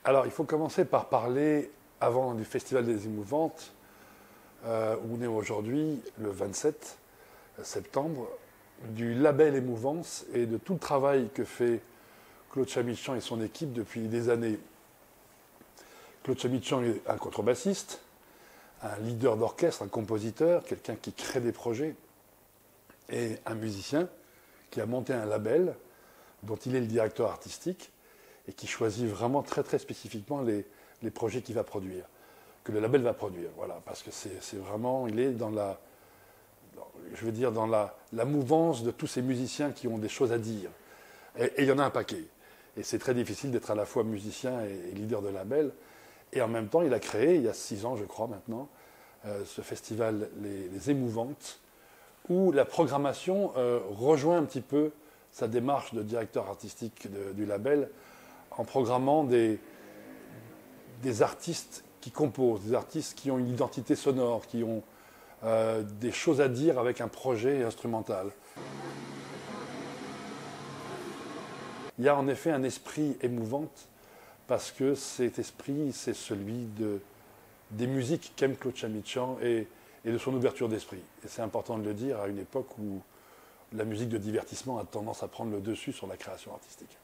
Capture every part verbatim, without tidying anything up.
Alors, il faut commencer par parler, avant du Festival des Émouvantes, euh, où on est aujourd'hui, le vingt-sept septembre, du label Émouvance et de tout le travail que fait Claude Chamichan et son équipe depuis des années. Claude Chamichan est un contrebassiste, un leader d'orchestre, un compositeur, quelqu'un qui crée des projets, et un musicien qui a monté un label dont il est le directeur artistique et qui choisit vraiment très très spécifiquement les, les projets qu'il va produire, que le label va produire. Voilà, parce que c'est vraiment, il est dans la, dans, je veux dire, dans la, la mouvance de tous ces musiciens qui ont des choses à dire. Et, et il y en a un paquet. Et c'est très difficile d'être à la fois musicien et, et leader de label. Et en même temps, il a créé, il y a six ans, je crois maintenant, euh, ce festival Les, les Émouvantes, où la programmation euh, rejoint un petit peu sa démarche de directeur artistique de, du label, en programmant des, des artistes qui composent, des artistes qui ont une identité sonore, qui ont euh, des choses à dire avec un projet instrumental. Il y a en effet un esprit émouvante, parce que cet esprit, c'est celui de, des musiques qu'aime Claude Chamichan et, et de son ouverture d'esprit. Et c'est important de le dire à une époque où la musique de divertissement a tendance à prendre le dessus sur la création artistique.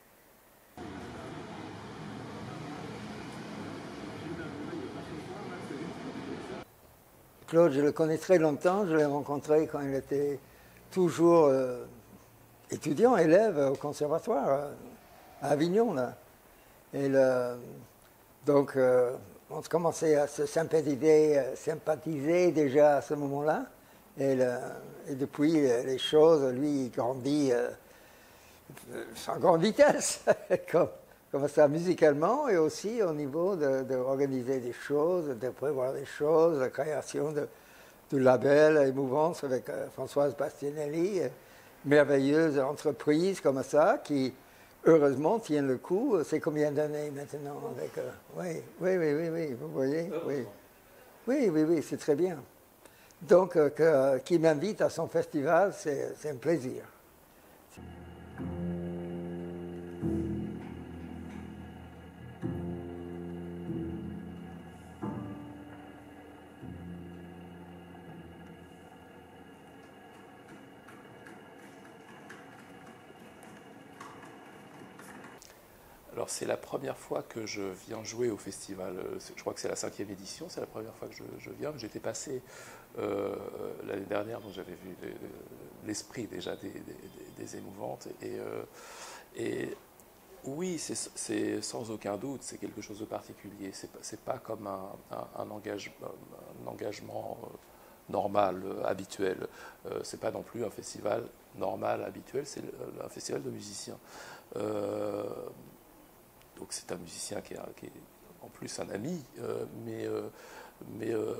Claude, je le connais très longtemps, je l'ai rencontré quand il était toujours euh, étudiant, élève au conservatoire euh, à Avignon. Là. Et le, donc, euh, on commençait à se sympathiser, sympathiser déjà à ce moment-là. Et, le, et depuis, les choses, lui, il grandit euh, en grande vitesse, comme, comme ça, musicalement, et aussi au niveau d'organiser de, de des choses, de prévoir des choses, la création de, du label Émouvance avec euh, Françoise Bastianelli, euh, merveilleuse entreprise comme ça, qui, heureusement, tient le coup. C'est combien d'années maintenant avec, euh, oui, oui, oui, oui, oui, vous voyez, oui. Oui, oui, oui, c'est très bien. Donc, euh, que, qui m'invite à son festival, c'est un plaisir. Alors c'est la première fois que je viens jouer au festival, je crois que c'est la cinquième édition, c'est la première fois que je, je viens. J'étais passé euh, l'année dernière, donc j'avais vu l'esprit déjà des, des, des émouvantes. Et, euh, et oui, c'est sans aucun doute, c'est quelque chose de particulier. C'est pas, pas comme un, un, un, engage, un engagement normal, habituel. Euh, c'est pas non plus un festival normal, habituel, c'est un festival de musiciens. Euh, Donc c'est un musicien qui est, qui est en plus un ami, euh, mais, euh, mais euh,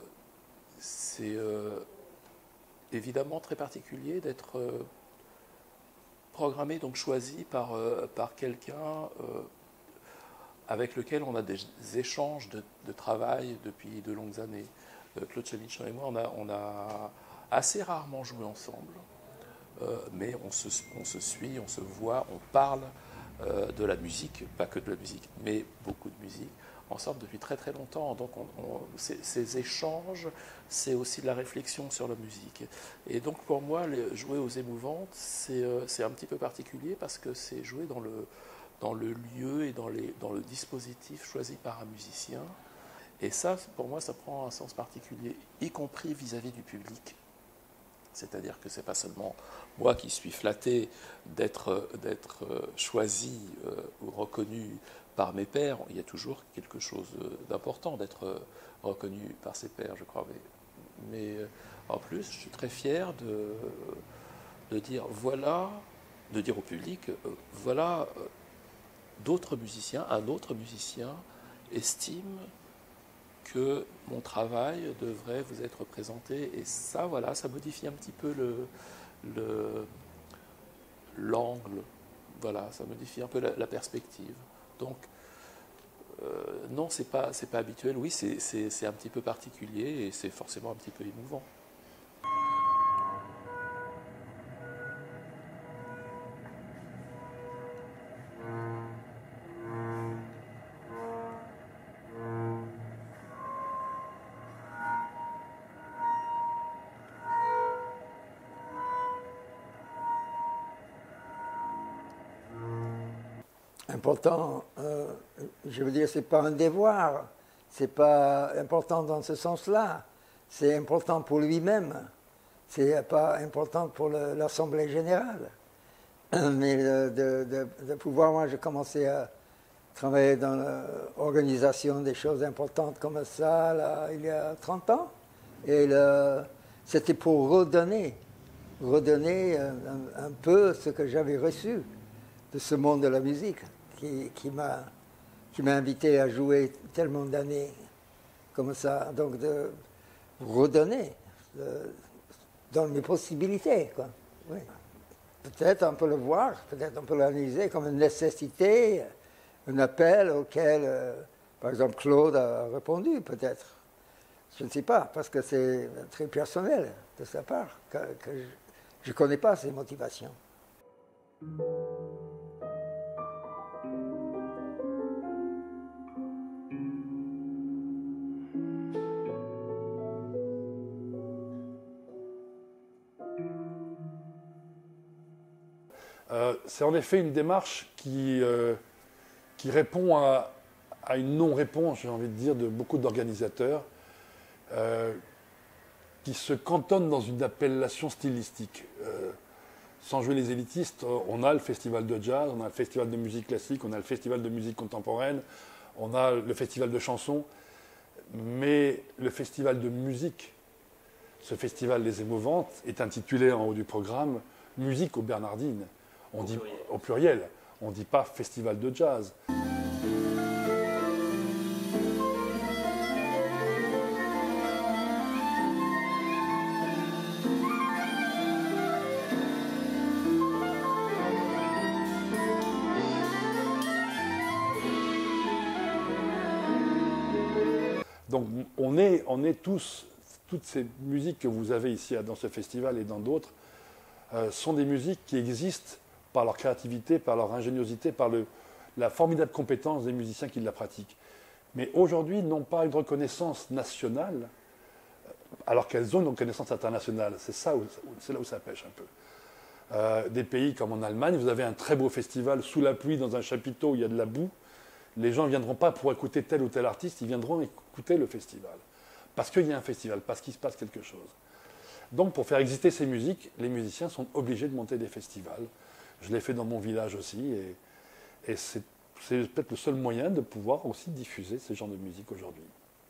c'est euh, évidemment très particulier d'être euh, programmé, donc choisi par, euh, par quelqu'un euh, avec lequel on a des échanges de, de travail depuis de longues années. Euh, Claude Chamichan et moi, on a, on a assez rarement joué ensemble, euh, mais on se, on se suit, on se voit, on parle de la musique, pas que de la musique, mais beaucoup de musique, ensemble depuis très très longtemps. Donc on, on, ces, ces échanges, c'est aussi de la réflexion sur la musique. Et donc pour moi, les, jouer aux Émouvantes, c'est euh, un petit peu particulier parce que c'est jouer dans le, dans le lieu et dans, les, dans le dispositif choisi par un musicien. Et ça, pour moi, ça prend un sens particulier, y compris vis-à-vis du public. C'est-à-dire que ce n'est pas seulement moi qui suis flatté d'être choisi euh, ou reconnu par mes pairs. Il y a toujours quelque chose d'important d'être reconnu par ses pairs, je crois. Mais, mais en plus, je suis très fier de, de dire voilà, de dire au public, euh, voilà, euh, d'autres musiciens, un autre musicien estime que mon travail devrait vous être présenté. Et ça, voilà, ça modifie un petit peu le, le, l'angle. Voilà, ça modifie un peu la, la perspective. Donc, euh, non, c'est pas, c'est pas habituel. Oui, c'est un petit peu particulier et c'est forcément un petit peu émouvant. important, euh, je veux dire, c'est pas un devoir, c'est pas important dans ce sens-là, c'est important pour lui-même, c'est pas important pour l'Assemblée générale. Mais de, de, de, de pouvoir, moi j'ai commencé à travailler dans l'organisation des choses importantes comme ça, là, il y a trente ans, et c'était pour redonner, redonner un, un, un peu ce que j'avais reçu de ce monde de la musique, qui, qui m'a qui m'a invité à jouer tellement d'années comme ça, donc de redonner de, dans mes possibilités, quoi. Oui. Peut-être on peut le voir, peut-être on peut l'analyser comme une nécessité, un appel auquel, euh, par exemple, Claude a répondu, peut-être. Je ne sais pas, parce que c'est très personnel de sa part, que, que je ne connais pas ses motivations. Euh, c'est en effet une démarche qui, euh, qui répond à, à une non-réponse, j'ai envie de dire, de beaucoup d'organisateurs euh, qui se cantonnent dans une appellation stylistique. Euh, sans jouer les élitistes, on a le festival de jazz, on a le festival de musique classique, on a le festival de musique contemporaine, on a le festival de chansons, mais le festival de musique, ce festival Les Émouvantes, est intitulé en haut du programme « Musique aux Bernardines ». On au, dit, pluriel. au pluriel, on ne dit pas festival de jazz. Donc on est, on est tous, toutes ces musiques que vous avez ici dans ce festival et dans d'autres, euh, sont des musiques qui existent par leur créativité, par leur ingéniosité, par le, la formidable compétence des musiciens qui la pratiquent. Mais aujourd'hui, n'ont pas une reconnaissance nationale, alors qu'elles ont une reconnaissance internationale. C'est ça où, c'est là où ça pêche un peu. Euh, des pays comme en Allemagne, vous avez un très beau festival sous la pluie dans un chapiteau où il y a de la boue. Les gens ne viendront pas pour écouter tel ou tel artiste, ils viendront écouter le festival. Parce qu'il y a un festival, parce qu'il se passe quelque chose. Donc pour faire exister ces musiques, les musiciens sont obligés de monter des festivals. Je l'ai fait dans mon village aussi, et, et c'est, c'est peut-être le seul moyen de pouvoir aussi diffuser ce genre de musique aujourd'hui.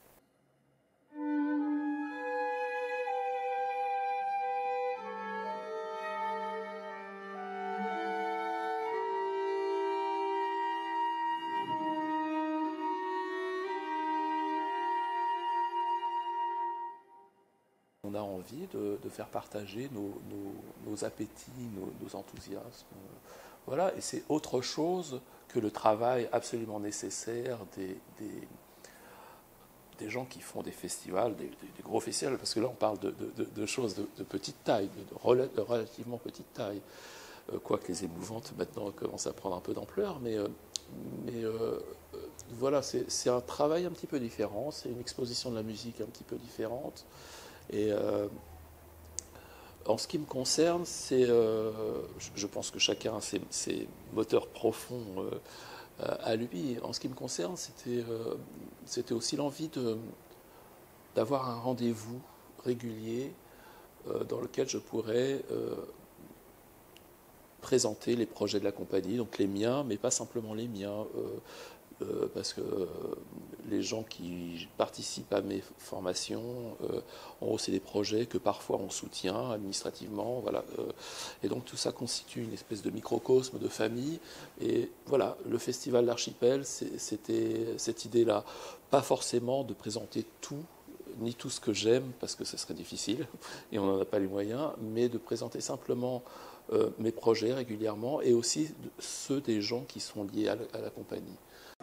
On a envie de, de faire partager nos, nos, nos appétits, nos, nos enthousiasmes. Voilà, et c'est autre chose que le travail absolument nécessaire des, des, des gens qui font des festivals, des, des, des gros festivals, parce que là on parle de, de, de choses de, de petite taille, de, rela, de relativement petite taille. Euh, quoique les Émouvantes maintenant commencent à prendre un peu d'ampleur, mais, euh, mais euh, voilà, c'est, c'est un travail un petit peu différent, c'est une exposition de la musique un petit peu différente. Et euh, en ce qui me concerne, c'est, euh, je pense que chacun a ses, ses moteurs profonds euh, à lui. En ce qui me concerne, c'était, euh, c'était aussi l'envie de, d'avoir un rendez-vous régulier euh, dans lequel je pourrais euh, présenter les projets de la compagnie, donc les miens, mais pas simplement les miens. Euh, Euh, parce que euh, les gens qui participent à mes formations euh, ont aussi des projets que parfois on soutient administrativement, voilà. Euh, et donc tout ça constitue une espèce de microcosme de famille. Et voilà, le Festival d'Archipel, c'était cette idée-là, pas forcément de présenter tout, ni tout ce que j'aime, parce que ce serait difficile, et on n'en a pas les moyens, mais de présenter simplement euh, mes projets régulièrement, et aussi ceux des gens qui sont liés à la, à la compagnie.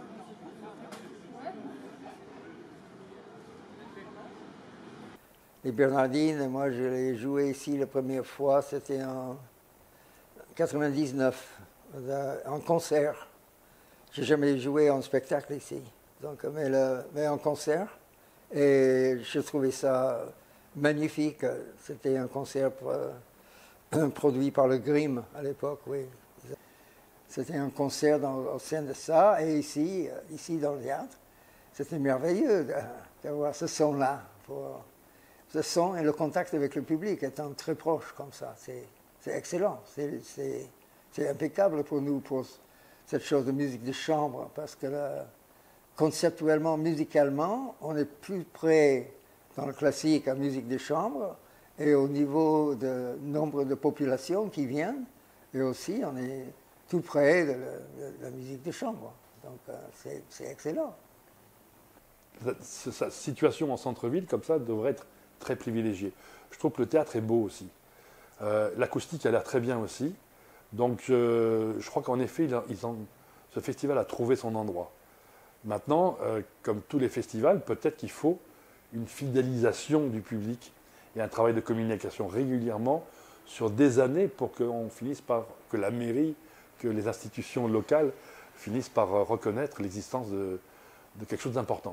Les Bernardines, moi je l'ai joué ici la première fois, c'était en quatre-vingt-dix-neuf, en concert. J'ai jamais joué en spectacle ici, donc, mais, le, mais en concert. Et je trouvais ça magnifique. C'était un concert pour, euh, produit par le Grimm à l'époque, oui. C'était un concert dans, au sein de ça, et ici, euh, ici dans le théâtre, c'était merveilleux d'avoir ce son-là. Pour, ce son et le contact avec le public étant très proche comme ça. C'est excellent, c'est impeccable pour nous, pour cette chose de musique de chambre, parce que là, conceptuellement, musicalement, on est plus près dans le classique à musique de chambre, et au niveau de nombre de populations qui viennent, et aussi on est tout près de la, de la musique de chambre. Donc euh, c'est excellent. Sa situation en centre-ville, comme ça, devrait être très privilégiée. Je trouve que le théâtre est beau aussi. Euh, L'acoustique a l'air très bien aussi. Donc euh, je crois qu'en effet, ils ont, ce festival a trouvé son endroit. Maintenant, euh, comme tous les festivals, peut-être qu'il faut une fidélisation du public et un travail de communication régulièrement sur des années pour qu'on finisse par, que la mairie, que les institutions locales finissent par reconnaître l'existence de, de quelque chose d'important.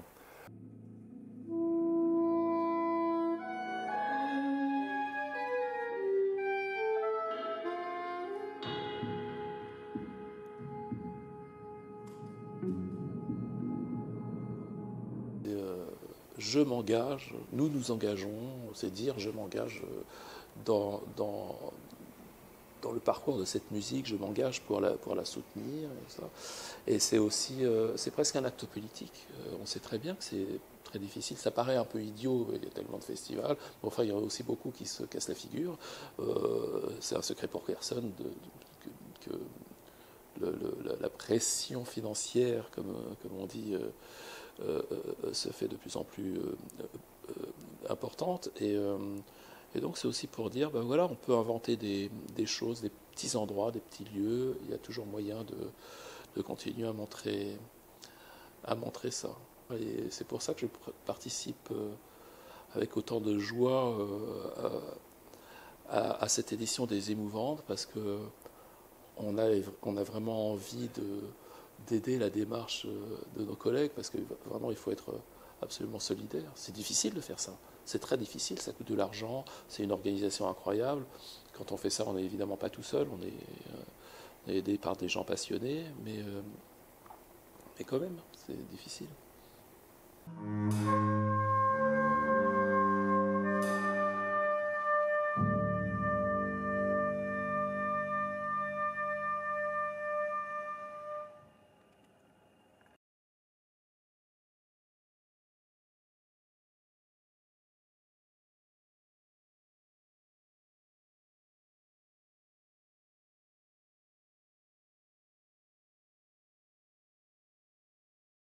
Je m'engage, nous nous engageons, c'est dire je m'engage dans, dans, dans le parcours de cette musique, je m'engage pour la, pour la soutenir. Et c'est aussi, euh, c'est presque un acte politique. Euh, on sait très bien que c'est très difficile, ça paraît un peu idiot, il y a tellement de festivals, mais enfin il y en a aussi beaucoup qui se cassent la figure. Euh, c'est un secret pour personne de, de, que, que le, le, la pression financière, comme, comme on dit, euh, Euh, euh, se fait de plus en plus euh, euh, importante. Et, euh, et donc c'est aussi pour dire, ben voilà, on peut inventer des, des choses, des petits endroits, des petits lieux. Il y a toujours moyen de, de continuer à montrer, à montrer ça. Et c'est pour ça que je participe euh, avec autant de joie euh, à, à cette édition des Émouvantes, parce que on a, on a vraiment envie de d'aider la démarche de nos collègues, parce que vraiment il faut être absolument solidaire. C'est difficile de faire ça, c'est très difficile, ça coûte de l'argent, c'est une organisation incroyable. Quand on fait ça, on n'est évidemment pas tout seul, on est, on est aidé par des gens passionnés, mais, mais quand même, c'est difficile.